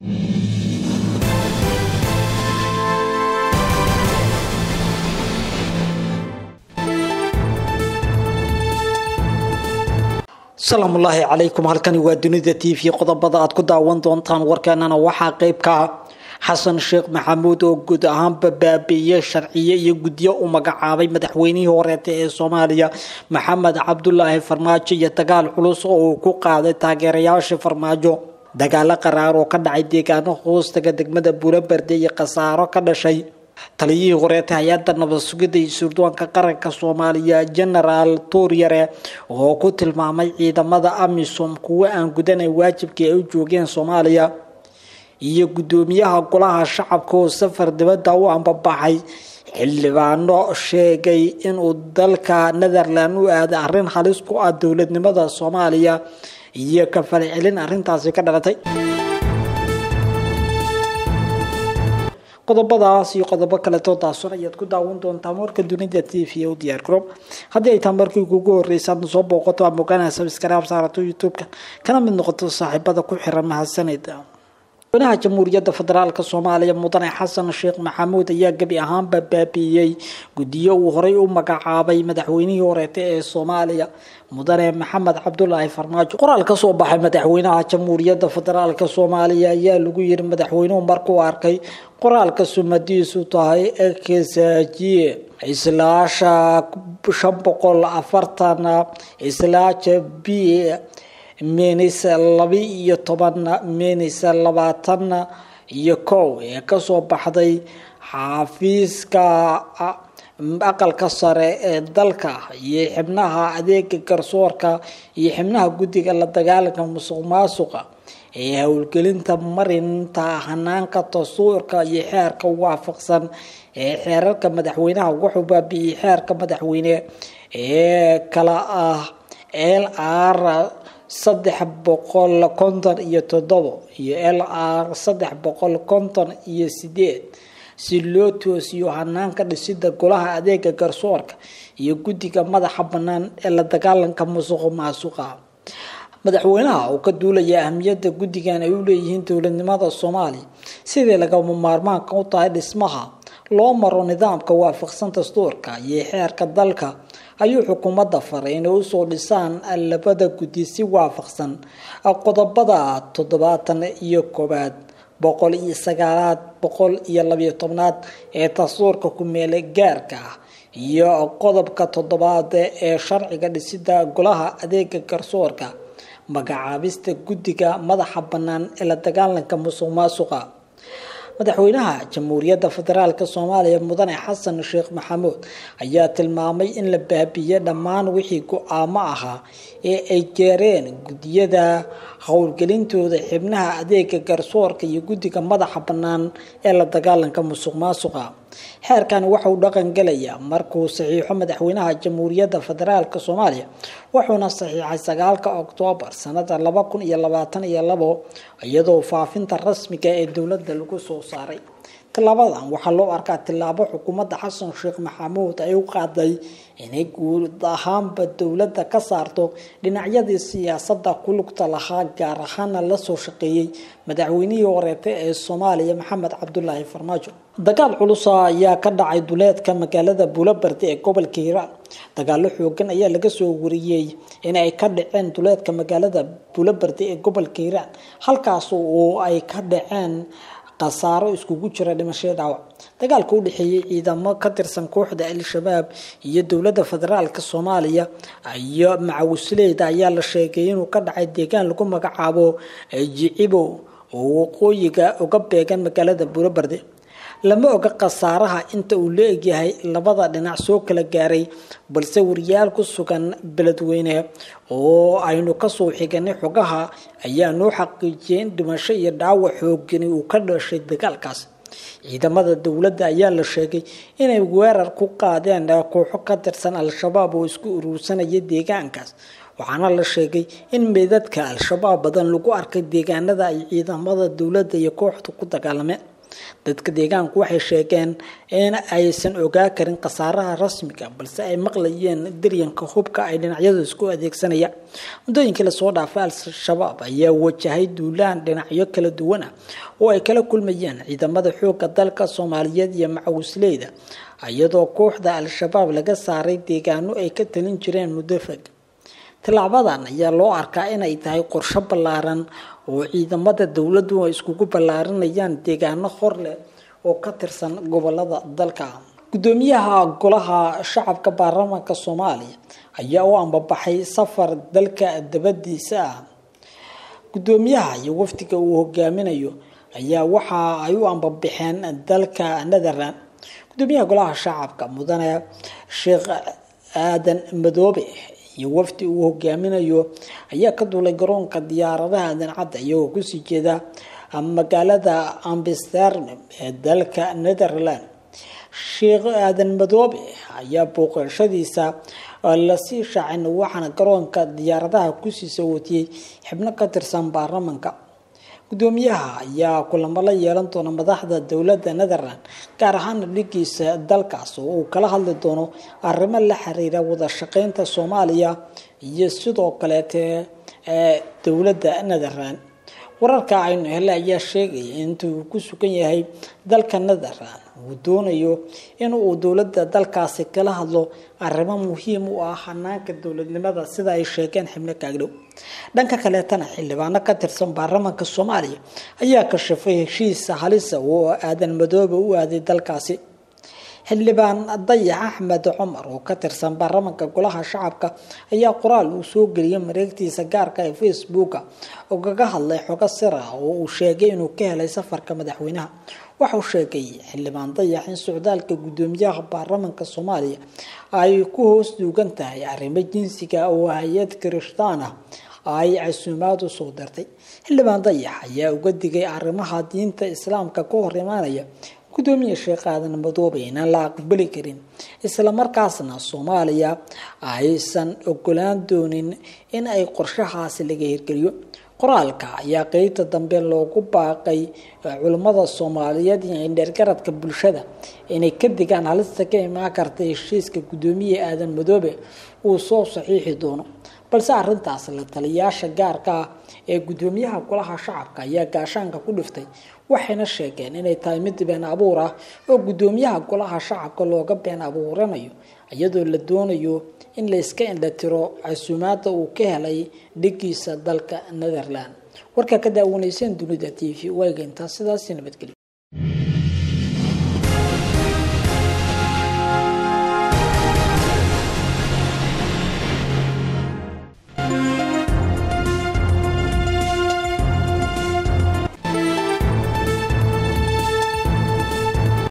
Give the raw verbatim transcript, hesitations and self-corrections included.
السلام الله عليكم halkani waa dunida T V qodobada aad ku daawan doontaan warkaanana waxa qayb ka Xasan Sheekh Maxamuud oo guud ahaan baabiye sharciye iyo guddiyo u magacaabay madaxweynihii hore ee Soomaaliya Maxamed Cabdullaahi Farmaajo iyo dagaal culus oo ku qaaday taageerayaasha Farmaajo dagaal qaraar oo ka dhacay deegaano hoostaga degmada Buuraberde iyo qasaaro ka dhashay taliyihii hore ee hay'adda nabad sugidda iyo sirdoonka qaranka Soomaaliya General Tuuryare oo ku tilmaamay ciidamada AMISOM kuwa aan gudanay waajibkii ay u joogeen Soomaaliya iyo gudoomiyaha golaha shacabka oo safar dibadda u ambabaxay xildhibaano sheegay in uu dalka Netherlands u aaday arrin halis ku ah dowladnimada Soomaaliya iyo ka falcelin arrintaasi ka dhalatay qodobadaas iyo qodobo kale oo taasoo ayaad ku daawan doontaan warka dunida T V oo diyaar garow haddii ay tahay markii ugu horreysay soo booqato ama kana subscribe saarato YouTube-ka kana mid noqoto saaxiibada ku xiran mahadsanida madaxweynaha Jamhuuriyadda Federaalka Soomaaliya Mudane Xasan Sheekh Maxamuud ayaa gabi ahaan baabiyay guddiyo uu horay u magacaabay madaxweynihii hore ee Soomaaliya Mudane Maxamed Cabdullaahi Farmaajo qoraal ka soo baxay madaxweynaha Jamhuuriyadda Federaalka Soomaaliya ayaa lagu yiri madaxweynuhu markuu arkay qoraalka sumadiisu tahay eksajiye islaasha shan boqol afartan islaaja b menis laba iyo toban menis labaatan iyo kow ee ka soo baxday xafiiska aqalka sare ee dalka iyo xubnaha adeega garsoorka iyo xubnaha guddiga la dagaalanka musuqmaasuqa ee hawlgelinta marinta hanaanka dastuurka iyo xeerka waafaqsan ee xeerarka madaxweynaha wuxuu baabiyay xeerka madaxweyne ee kala ah L R saddex boqol konton iyo toddoba iyo L R saddex boqol konton iyo sideed si loo toosiyo hanaanka dhisidda golaha adeega garsoorka iyo guddiga madaxa bannaan ee la dagaalanka musuqmaasuqa madaxweynaha oo ka duulaya ahmiyadda guddigan ay u leeyihiin dowladnimada Soomaaliya sidii laga maarmaanka u tahay dhismaha loo maro nidaamka waafaqsan dastuurka iyo xeerka dalka ayuu xukuumadda faray inay u soo dhisaan labada guddi si waafaqsan qodobada toddobaatan iyo koowaad boqol iyo sagaalaad boqol iyo laba iyo tobnaad ee dastuurka ku meel gaarka ah iyo qodobka toddobaad ee sharciga dhisidda golaha adeega garsoorka magacaabista guddiga madaxa bannaan ee la dagaalanka musuqmaasuqa madaxweynaha Jamhuuriyadda Federaalka Soomaaliya Mudane Xasan Sheekh Maxamuud ayaa tilmaamay in la baabiyo dhammaan wixii go'aamo ahaa ee ay gaareen guddiyada howlgelintooda xubnaha adeega garsoorka iyo guddiga madaxa bannaan ee la dagaalanka musuqmaasuqa xeerkan waxa uu dhaqan galayaa markuu saxiixo madaxweynaha Jamhuuriyadda Federaalka Soomaaliya wuxuuna saxiixay sagaalka Oktoobar sanada laba kun iyo labaatan iyo laba iyadoo faafinta rasmiga ee dowladda lagu soo saaray tilaabadan waxaa loo arkaa tilaabo xukuumadda Xasan Sheekh Maxamuud ay u qaaday inay guud ahaanba dowladda ka saarto dhinacyadii siyaasadda ku lugta lahaa gaar ahaan la soo shaqeeyay madaxweynihii hore ee Soomaaliya Maxamed Cabdullaahi Farmaajo dagaal culus ayaa ka dhacay duleedka magaalada Buuraberde ee gobolka Hiiraan dagaalo xoogan ayaa laga soo wariyay in ay ka dhaceen duleedka magaalada Buuraberde ee gobolka Hiiraan halkaas oo ay ka dhaceen qasaaro iskugu jira dhimasho dhaawac dagaalka u dhaxeeyay ciidamo ka tirsan kooxda Al-Shabaab iyo dowladda federaalka Soomaaliya iyo macawisleyda ayaa la sheegay inuu ka dhacay deegaan lagu magacaabo Jicibo oo waqooyiga uga beegan magaalada Buuraberde lama oga qasaaraha inta uu leeyahay labada dhinac soo kala gaaray balse wariyaal ku sugan beledweyne oo aynu ka soo xiganay xogaha ayaa noo xaqiijiyay dhimasho iyo dhaawac xooggan uu ka dhashay dagaalkaas ciidamada dawladda ayaa la sheegay inay weerar ku qaadeen kooxo ka tirsan Al-Shabaab oo isku urursanaya deegaankaas waxaana la sheegay in meedadka Al-Shabaab badan lagu arkay deegaanada ay ciidamada dawladda iyo kooxdu ku dagaalameen dadka deegaanku waxay sheegeen in aysan ogaa karin khasaaraha rasmiga balse ay maqlayeen daryanka hubka ay dhinacyadu isku adeegsanayaan muddooyinkii lasoo dhaafay al-shabaab ayaa wajahay duulaan dhinacyo kala duwan ah oo ay kala kulmayeen ciidamada xoogga dalka Soomaaliyeed iyo macawisleyda iyadoo kooxda al-shabaab laga saaray deegaano ay ka talin jireen muddo fog talaabadan ayaa loo arkaa inay tahay qorshe ballaaran oo ciidamada dawladdu ay iskugu ballaarinayaan deegaano hor leh oo ka tirsan gobolada dalka gudoomiyaha golaha shacabka baarlamaanka Soomaaliya ayaa u ambabaxay safar dalka dabadiisa ah gudoomiyaha iyo wafdiga uu hogaaminayo ayaa waxa ay u ambabaxeen dalka Netherlands gudoomiyaha golaha shacabka mudane Sheekh Aadan Madoobe iyo wafdi uu hogaaminayo ayaa ka duulay garoonka diyaaradaha dancadda iyagoo ku sii jeeda magaalada Amsterdam ee dalka Netherlands Sheekh Aadan Madoobe ayaa booqashadiisa la sii shaacin waxaana garoonka diyaaradaha ku sii sawirtay xubno ka tirsan baarlamaanka gudoomiyaha ayaa kulamo la yeelan doona madaxda dawladda Netherlands gaar ahaan dhigiisa dalkaas oo uu kala hadli doono arrimo la xiriira wada shaqeynta Soomaaliya iyo sidoo kale ee dawladda Netherlands wararka aynu helay ayaa sheegay inuu ku sugan yahay dalka Netherlands uu doonayo in uu dawladda dalkaasi kala hadlo arrimo muhiim u ah hanaanka dawladnimada sida ay sheegeen xubno kaagdhow dhanka kale tan xildhibaano ka tirsan baarlamaanka Soomaaliya ayaa ka shafay heshiis halis oo Aadan Madoobe u aaday dalkaasi xildhibaan Dayax Axmed Cumar oo ka tirsan baarlamaanka golaha shacabka ayaa qoraal uu soo galiyay mareegtiisa gaarka ee Facebook oo kaga hadlay xogo sir ah oo uu sheegay inuu ka helay safarka madaxweynaha waxa uu sheegay xildhibaan Dayax in socdaalka gudoomiyaha baarlamaanka Soomaaliya ay ku hoos duugan tahay arrimo jinsiga oo hay'ad Kirishtaan ah ay casuumaad u soo dartay xildhibaan Dayax ayaa uga digay arrimaha diinta islaamka ka hor imaanaya gudoomiye Sheekh Aadan Madoobe inaan la aqbali karin isla markaasna Soomaaliya aysan ogolaan doonin in ay qorshahaasi laga hirgeliyo qoraalka ayaa qaybta dambe loogu baaqay culimada Soomaaliyeed iyo indhergaradka bulshada inay ka digaan halista ka imaan karta heshiiska gudoomiye Aadan Madoobe uu soo saxiixi doono balse arrintaas la taliyaasha gaarka ah ee gudoomiyaha golaha shacabka ayaa gaashaanka ku dhiftay waxayna sheegeen inay tahay mid been abuur ah oo gudoomiyaha golaha shacabka looga been abuuranayo iyadoo la doonayo in la iska indhatiro casuumaadda uu ka helay dhigiisa dalka Netherlands warka ka daawanaysan dunida T V wayga inta sidaas nabadgelyo